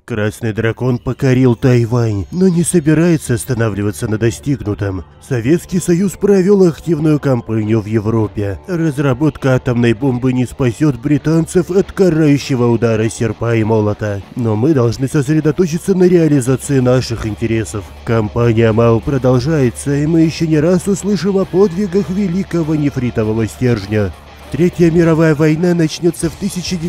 Красный дракон покорил Тайвань, но не собирается останавливаться на достигнутом. Советский Союз провел активную кампанию в Европе. Разработка атомной бомбы не спасет британцев от карающего удара серпа и молота. Но мы должны сосредоточиться на реализации наших интересов. Кампания МАО продолжается, и мы еще не раз услышим о подвигах великого нефритового стержня. Третья мировая война начнется в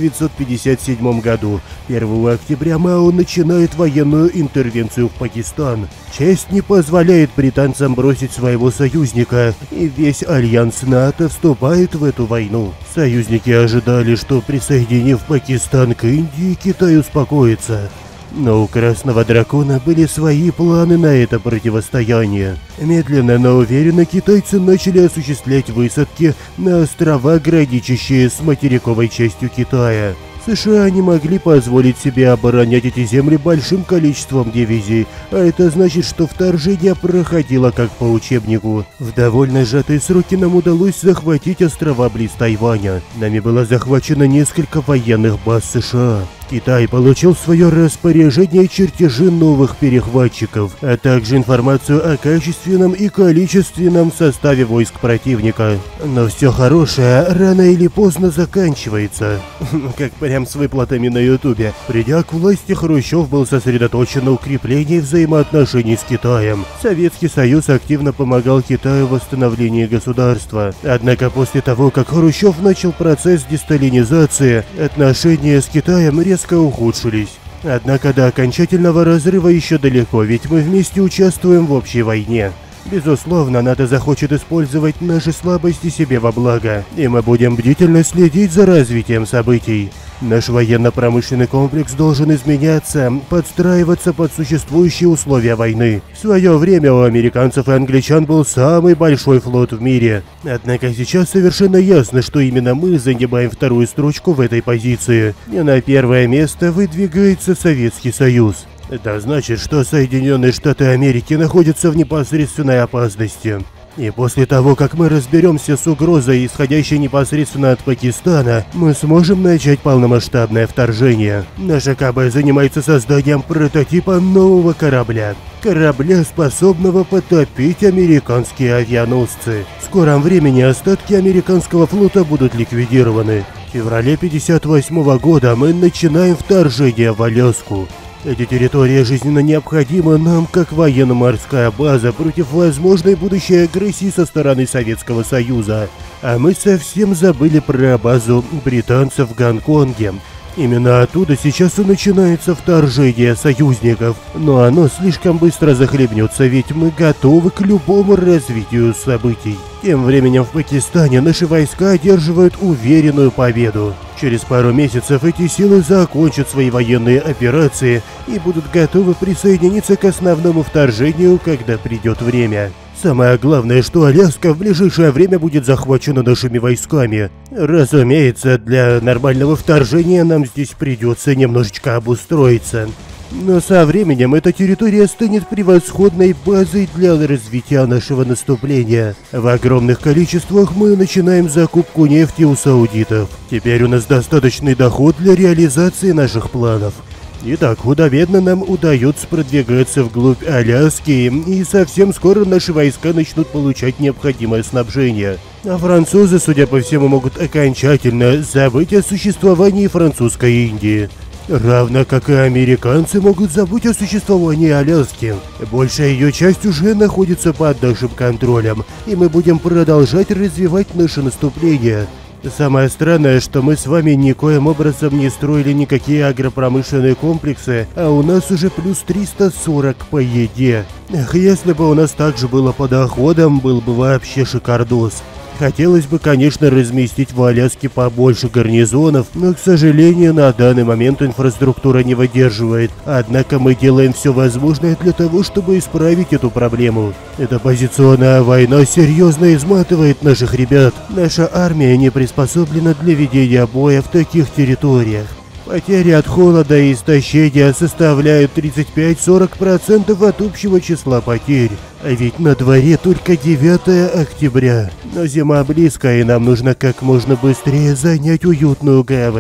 1957 году. 1 октября МАО начинает военную интервенцию в Пакистан. Честь не позволяет британцам бросить своего союзника, и весь альянс НАТО вступает в эту войну. Союзники ожидали, что присоединив Пакистан к Индии, Китай успокоится. Но у Красного Дракона были свои планы на это противостояние. Медленно, но уверенно китайцы начали осуществлять высадки на острова, граничащие с материковой частью Китая. США не могли позволить себе оборонять эти земли большим количеством дивизий, а это значит, что вторжение проходило как по учебнику. В довольно сжатые сроки нам удалось захватить острова близ Тайваня. Нами было захвачено несколько военных баз США. Китай получил в свое распоряжение чертежи новых перехватчиков, а также информацию о качественном и количественном составе войск противника. Но все хорошее рано или поздно заканчивается. Как прям с выплатами на Ютубе. Придя к власти, Хрущев был сосредоточен на укреплении взаимоотношений с Китаем. Советский Союз активно помогал Китаю в восстановлении государства. Однако после того, как Хрущев начал процесс десталинизации, отношения с Китаем резко ухудшились. Однако до окончательного разрыва еще далеко, ведь мы вместе участвуем в общей войне. Безусловно, НАТО захочет использовать наши слабости себе во благо, и мы будем бдительно следить за развитием событий. Наш военно-промышленный комплекс должен изменяться, подстраиваться под существующие условия войны. В свое время у американцев и англичан был самый большой флот в мире. Однако сейчас совершенно ясно, что именно мы занимаем вторую строчку в этой позиции. И на первое место выдвигается Советский Союз. Это значит, что Соединенные Штаты Америки находятся в непосредственной опасности. И после того, как мы разберемся с угрозой, исходящей непосредственно от Пакистана, мы сможем начать полномасштабное вторжение. Наша КБ занимается созданием прототипа нового корабля. Корабля, способного потопить американские авианосцы. В скором времени остатки американского флота будут ликвидированы. В феврале 1958 года мы начинаем вторжение в Аляску. Эти территории жизненно необходимы нам как военно-морская база против возможной будущей агрессии со стороны Советского Союза. А мы совсем забыли про базу британцев в Гонконге. Именно оттуда сейчас и начинается вторжение союзников, но оно слишком быстро захлебнется, ведь мы готовы к любому развитию событий. Тем временем в Пакистане наши войска одерживают уверенную победу. Через пару месяцев эти силы закончат свои военные операции и будут готовы присоединиться к основному вторжению, когда придет время. Самое главное, что Аляска в ближайшее время будет захвачена нашими войсками. Разумеется, для нормального вторжения нам здесь придется немножечко обустроиться. Но со временем эта территория станет превосходной базой для развития нашего наступления. В огромных количествах мы начинаем закупку нефти у саудитов. Теперь у нас достаточный доход для реализации наших планов. Итак, худо-бедно нам удается продвигаться вглубь Аляски, и совсем скоро наши войска начнут получать необходимое снабжение. А французы, судя по всему, могут окончательно забыть о существовании французской Индии. Равно как и американцы могут забыть о существовании Аляски. Большая ее часть уже находится под нашим контролем, и мы будем продолжать развивать наше наступление. Самое странное, что мы с вами никоим образом не строили никакие агропромышленные комплексы, а у нас уже плюс 340 по еде. Эх, если бы у нас также было по доходам, был бы вообще шикардос. Хотелось бы, конечно, разместить в Аляске побольше гарнизонов, но, к сожалению, на данный момент инфраструктура не выдерживает. Однако мы делаем все возможное для того, чтобы исправить эту проблему. Эта позиционная война серьезно изматывает наших ребят. Наша армия не приспособлена для ведения боя в таких территориях. Потери от холода и истощения составляют 35-40% от общего числа потерь. А ведь на дворе только 9 октября. Но зима близко, и нам нужно как можно быстрее занять уютную гавань.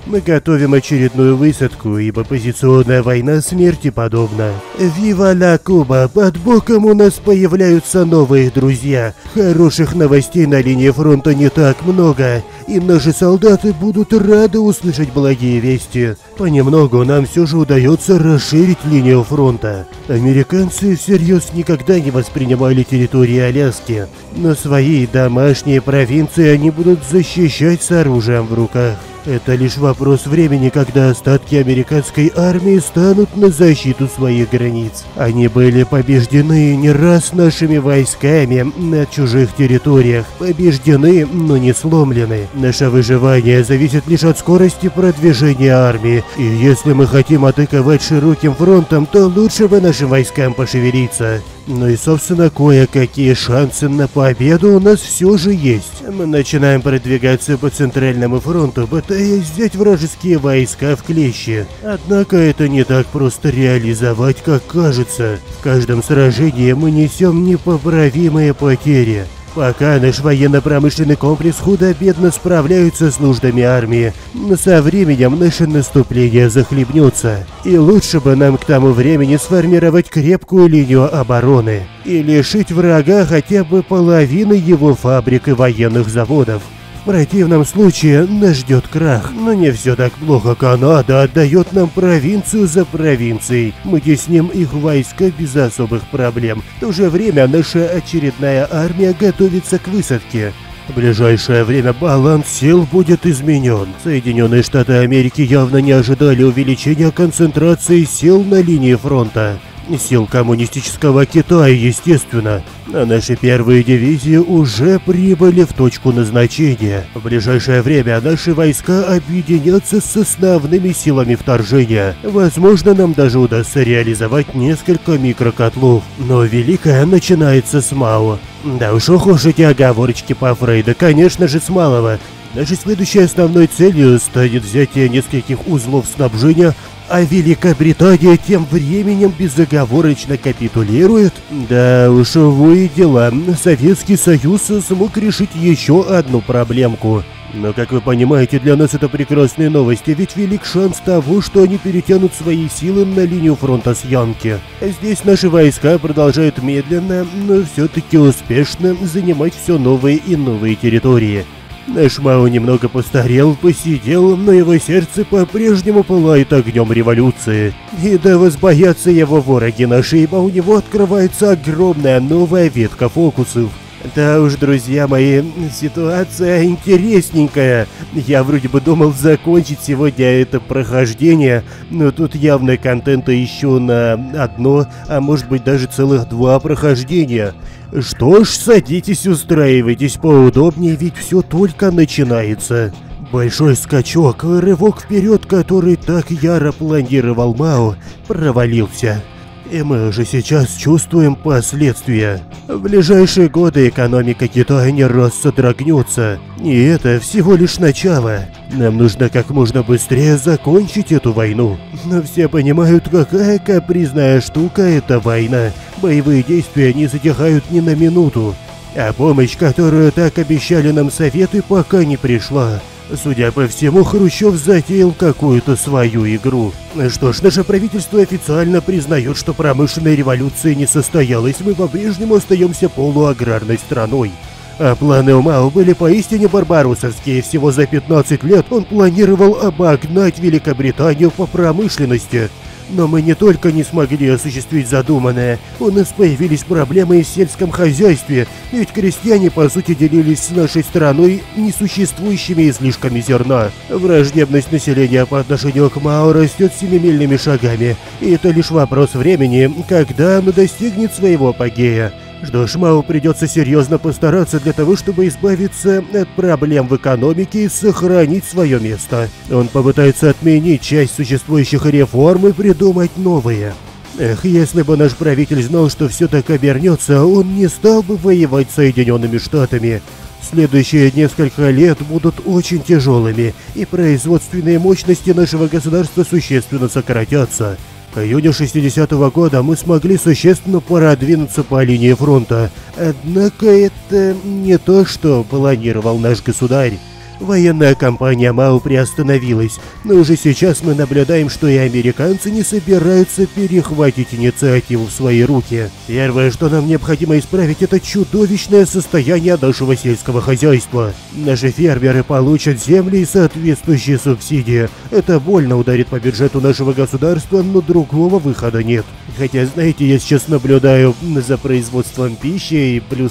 Мы готовим очередную высадку, ибо позиционная война смерти подобна. Вива ла Куба, под боком у нас появляются новые друзья. Хороших новостей на линии фронта не так много, и наши солдаты будут рады услышать благие вести. Понемногу нам все же удается расширить линию фронта. Американцы всерьез никогда не воспринимали территории Аляски, но свои домашние провинции они будут защищать с оружием в руках. Это лишь вопрос времени, когда остатки американской армии станут на защиту своих границ. Они были побеждены не раз нашими войсками на чужих территориях. Побеждены, но не сломлены. Наше выживание зависит лишь от скорости продвижения армии. И если мы хотим атаковать широким фронтом, то лучше бы нашим войскам пошевелиться. Ну и, собственно, кое-какие шансы на победу у нас все же есть. Мы начинаем продвигаться по центральному фронту, пытаясь взять вражеские войска в клещи. Однако это не так просто реализовать, как кажется. В каждом сражении мы несем непоправимые потери. Пока наш военно-промышленный комплекс худо-бедно справляется с нуждами армии, но со временем наше наступление захлебнется. И лучше бы нам к тому времени сформировать крепкую линию обороны и лишить врага хотя бы половины его фабрик и военных заводов. В противном случае нас ждет крах, но не все так плохо. Канада отдает нам провинцию за провинцией. Мы тесним их войска без особых проблем. В то же время наша очередная армия готовится к высадке. В ближайшее время баланс сил будет изменен. Соединенные Штаты Америки явно не ожидали увеличения концентрации сил на линии фронта. Сил коммунистического Китая, естественно. А наши первые дивизии уже прибыли в точку назначения. В ближайшее время наши войска объединятся с основными силами вторжения. Возможно, нам даже удастся реализовать несколько микрокотлов. Но великое начинается с малого. Да уж, ох уж эти оговорочки по Фрейду, конечно же, с малого. Нашей следующей основной целью станет взятие нескольких узлов снабжения, а Великобритания тем временем безоговорочно капитулирует. Да уж, увы, дела. Советский Союз смог решить еще одну проблемку. Но, как вы понимаете, для нас это прекрасные новости, ведь велик шанс того, что они перетянут свои силы на линию фронта с Янки. Здесь наши войска продолжают медленно, но все-таки успешно занимать все новые и новые территории. Наш Мао немного постарел, посидел, но его сердце по-прежнему пылает огнем революции. И да возбоятся его вороги наши, ибо у него открывается огромная новая ветка фокусов. Да уж, друзья мои, ситуация интересненькая. Я вроде бы думал закончить сегодня это прохождение, но тут явно контента еще на одно, а может быть даже целых 2 прохождения. Что ж, садитесь, устраивайтесь поудобнее, ведь все только начинается. Большой скачок, рывок вперед, который так яро планировал Мао, провалился. И мы уже сейчас чувствуем последствия. В ближайшие годы экономика Китая не раз содрогнется. И это всего лишь начало. Нам нужно как можно быстрее закончить эту войну. Но все понимают, какая капризная штука эта война. Боевые действия не затихают ни на минуту. А помощь, которую так обещали нам Советы, пока не пришла. Судя по всему, Хрущев затеял какую-то свою игру. Что ж, наше правительство официально признает, что промышленная революция не состоялась, мы по-прежнему остаемся полуаграрной страной. А планы у Мао были поистине барбаросовские. Всего за 15 лет он планировал обогнать Великобританию по промышленности. Но мы не только не смогли осуществить задуманное, у нас появились проблемы и в сельском хозяйстве, ведь крестьяне по сути делились с нашей страной несуществующими излишками зерна. Враждебность населения по отношению к Мао растет семимильными шагами, и это лишь вопрос времени, когда оно достигнет своего апогея. Что ж, Мао придется серьезно постараться для того, чтобы избавиться от проблем в экономике и сохранить свое место. Он попытается отменить часть существующих реформ и придумать новые. Эх, если бы наш правитель знал, что все так обернется, он не стал бы воевать с Соединенными Штатами. Следующие несколько лет будут очень тяжелыми, и производственные мощности нашего государства существенно сократятся. К июню 60-го года мы смогли существенно продвинуться по линии фронта, однако это не то, что планировал наш государь. Военная кампания МАУ приостановилась, но уже сейчас мы наблюдаем, что и американцы не собираются перехватить инициативу в свои руки. Первое, что нам необходимо исправить, это чудовищное состояние нашего сельского хозяйства. Наши фермеры получат земли и соответствующие субсидии. Это больно ударит по бюджету нашего государства, но другого выхода нет. Хотя, знаете, я сейчас наблюдаю за производством пищи, и плюс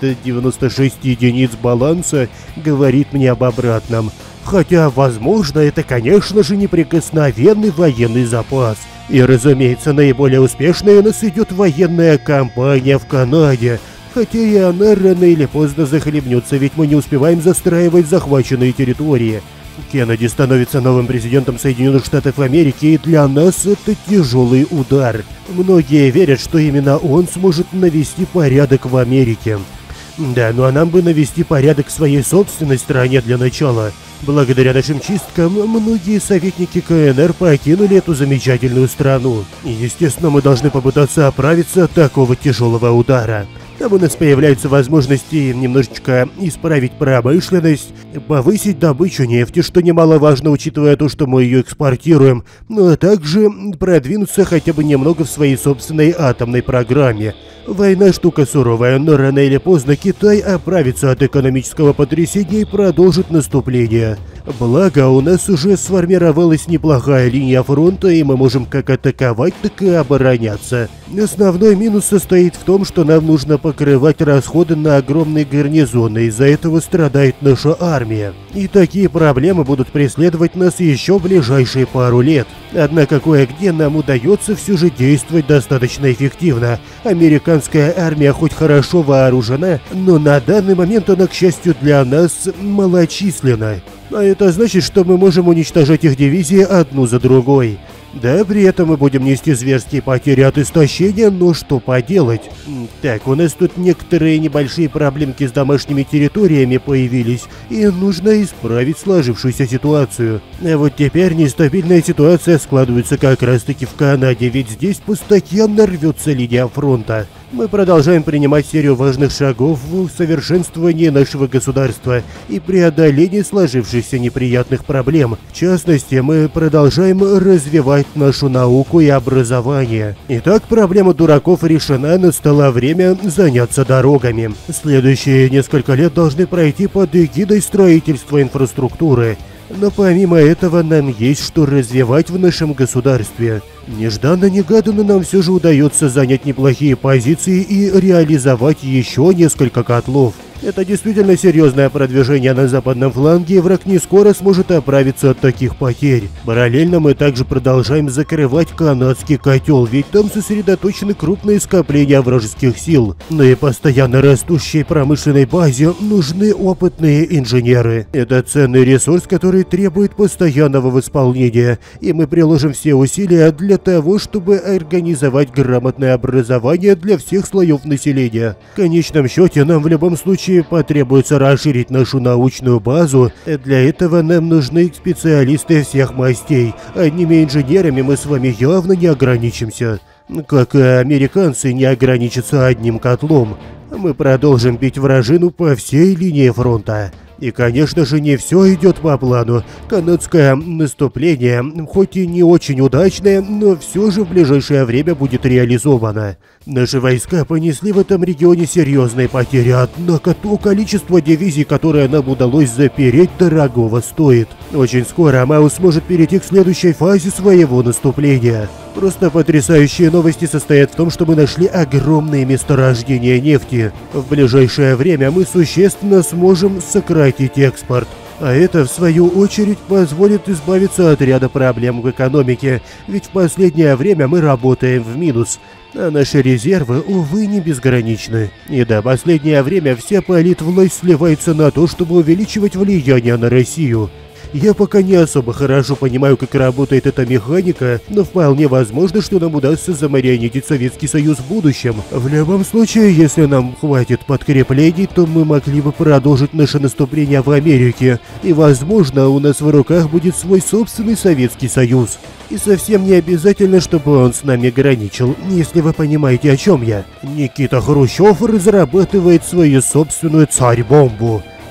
396 единиц баланса говорит мне об обратном. Хотя, возможно, это, конечно же, неприкосновенный военный запас. И, разумеется, наиболее успешной у нас идет военная кампания в Канаде. Хотя и она рано или поздно захлебнется, ведь мы не успеваем застраивать захваченные территории. Кеннеди становится новым президентом Соединенных Штатов Америки, и для нас это тяжелый удар. Многие верят, что именно он сможет навести порядок в Америке. Да, ну а нам бы навести порядок в своей собственной стране для начала. Благодаря нашим чисткам, многие советники КНР покинули эту замечательную страну. И, естественно, мы должны попытаться оправиться от такого тяжелого удара. Там у нас появляются возможности немножечко исправить промышленность, повысить добычу нефти, что немаловажно, учитывая то, что мы ее экспортируем, но также продвинуться хотя бы немного в своей собственной атомной программе. Война штука суровая, но рано или поздно Китай оправится от экономического потрясения и продолжит наступление. Благо, у нас уже сформировалась неплохая линия фронта, и мы можем как атаковать, так и обороняться. Основной минус состоит в том, что нам нужно покрывать расходы на огромные гарнизоны, из-за этого страдает наша армия. И такие проблемы будут преследовать нас еще в ближайшие пару лет. Однако кое-где нам удается все же действовать достаточно эффективно. Американская армия хоть хорошо вооружена, но на данный момент она, к счастью для нас, малочисленна. А это значит, что мы можем уничтожать их дивизии одну за другой. Да, при этом мы будем нести зверские потери от истощения, но что поделать? Так, у нас тут некоторые небольшие проблемки с домашними территориями появились, и нужно исправить сложившуюся ситуацию. А вот теперь нестабильная ситуация складывается как раз-таки в Канаде, ведь здесь постоянно рвется линия фронта. Мы продолжаем принимать серию важных шагов в усовершенствовании нашего государства и преодолении сложившихся неприятных проблем. В частности, мы продолжаем развивать нашу науку и образование. Итак, проблема дураков решена, настало время заняться дорогами. Следующие несколько лет должны пройти под эгидой строительства инфраструктуры. Но помимо этого нам есть что развивать в нашем государстве. Нежданно-негаданно нам все же удается занять неплохие позиции и реализовать еще несколько котлов. Это действительно серьезное продвижение на западном фланге, и враг не скоро сможет оправиться от таких потерь. Параллельно мы также продолжаем закрывать канадский котел, ведь там сосредоточены крупные скопления вражеских сил. На и постоянно растущей промышленной базе нужны опытные инженеры. Это ценный ресурс, который требует постоянного восполнения, и мы приложим все усилия для того, чтобы организовать грамотное образование для всех слоев населения. В конечном счете, нам в любом случае потребуется расширить нашу научную базу. Для этого нам нужны специалисты всех мастей. Одними инженерами мы с вами явно не ограничимся. Как и американцы не ограничатся одним котлом. Мы продолжим бить вражину по всей линии фронта. И, конечно же, не все идет по плану. Канадское наступление, хоть и не очень удачное, но все же в ближайшее время будет реализовано. Наши войска понесли в этом регионе серьезные потери, однако то количество дивизий, которое нам удалось запереть, дорогого стоит. Очень скоро МАУ сможет перейти к следующей фазе своего наступления. Просто потрясающие новости состоят в том, что мы нашли огромные месторождения нефти. В ближайшее время мы существенно сможем сократить экспорт. А это, в свою очередь, позволит избавиться от ряда проблем в экономике, ведь в последнее время мы работаем в минус. А наши резервы, увы, не безграничны. И да, последнее время вся политвласть сливается на то, чтобы увеличивать влияние на Россию. Я пока не особо хорошо понимаю, как работает эта механика, но вполне возможно, что нам удастся замарионетить Советский Союз в будущем. В любом случае, если нам хватит подкреплений, то мы могли бы продолжить наше наступление в Америке, и возможно, у нас в руках будет свой собственный Советский Союз. И совсем не обязательно, чтобы он с нами граничил, если вы понимаете, о чем я. Никита Хрущев разрабатывает свою собственную царь-бомбу.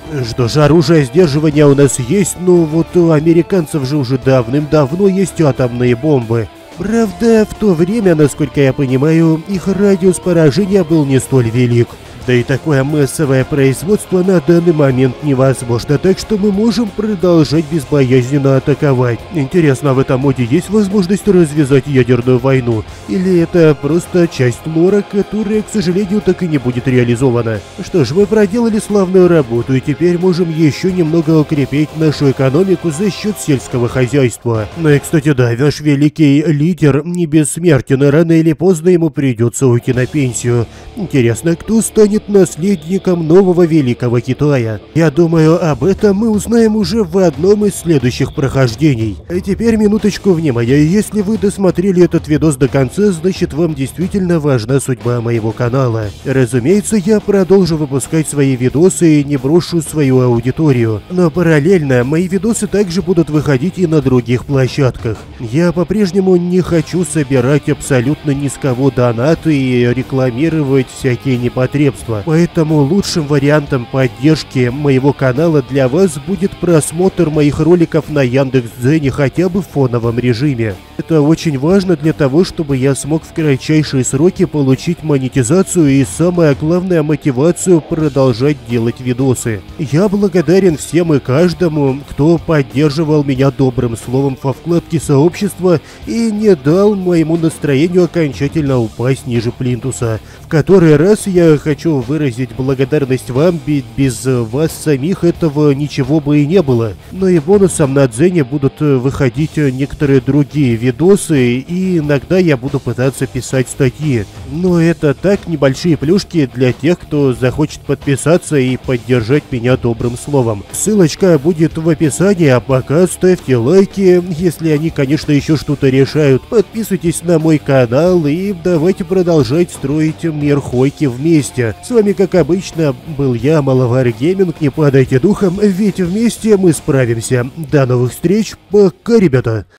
Что ж, оружие сдерживания у нас есть, но вот у американцев же уже давным-давно есть атомные бомбы. Правда, в то время, насколько я понимаю, их радиус поражения был не столь велик. Да и такое массовое производство на данный момент невозможно, так что мы можем продолжать безбоязненно атаковать. Интересно, в этом моде есть возможность развязать ядерную войну? Или это просто часть лора, которая, к сожалению, так и не будет реализована? Что ж, мы проделали славную работу и теперь можем еще немного укрепить нашу экономику за счет сельского хозяйства. Ну и, кстати, да, наш великий лидер не бессмертен, и рано или поздно ему придется уйти на пенсию. Интересно, кто станет наследником нового великого Китая? Я думаю, об этом мы узнаем уже в одном из следующих прохождений. А теперь минуточку внимания. Если вы досмотрели этот видос до конца, значит вам действительно важна судьба моего канала. Разумеется, я продолжу выпускать свои видосы и не брошу свою аудиторию. Но параллельно мои видосы также будут выходить и на других площадках. Я по-прежнему не хочу собирать абсолютно ни с кого донаты и рекламировать всякие непотребства. Поэтому лучшим вариантом поддержки моего канала для вас будет просмотр моих роликов на Яндекс.Дзене хотя бы в фоновом режиме. Это очень важно для того, чтобы я смог в кратчайшие сроки получить монетизацию и, самое главное, мотивацию продолжать делать видосы. Я благодарен всем и каждому, кто поддерживал меня добрым словом во вкладке сообщества и не дал моему настроению окончательно упасть ниже плинтуса. В который раз я хочу выразить благодарность вам, ведь без вас самих этого ничего бы и не было. Но и бонусом на Дзене будут выходить некоторые другие видосы, и иногда я буду пытаться писать статьи. Но это так, небольшие плюшки для тех, кто захочет подписаться и поддержать меня добрым словом. Ссылочка будет в описании, а пока ставьте лайки, если они, конечно, еще что-то решают. Подписывайтесь на мой канал и давайте продолжать строить мир Хойки вместе. С вами, как обычно, был я, Маловар Гейминг. Не падайте духом, ведь вместе мы справимся. До новых встреч, пока, ребята!